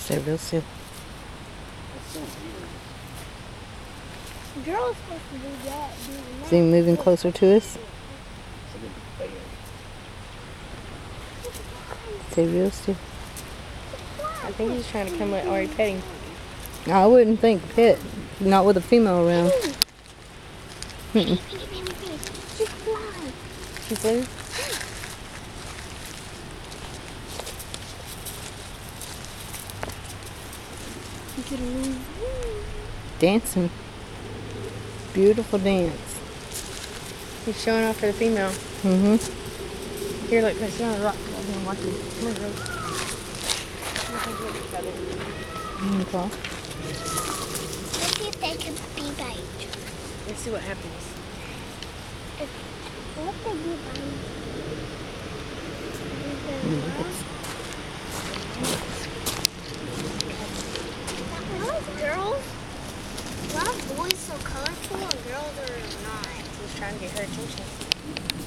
Stay real still. Girls supposed to do that. Is he moving closer to us? Stay real still. I think he's trying to come with Ari petting. I wouldn't think pet. Not with a female around. She's flying. She's blue? Dancing. Beautiful dance. He's showing off for the female. Mm-hmm. Here, look, let's sit on the rock. I'm gonna watch him. Come on, Rose. Okay. Let's see if they can be bite. Let's see what happens. What if they do bite? Girls, a lot of boys so colorful and girls are not. He's trying to get her attention.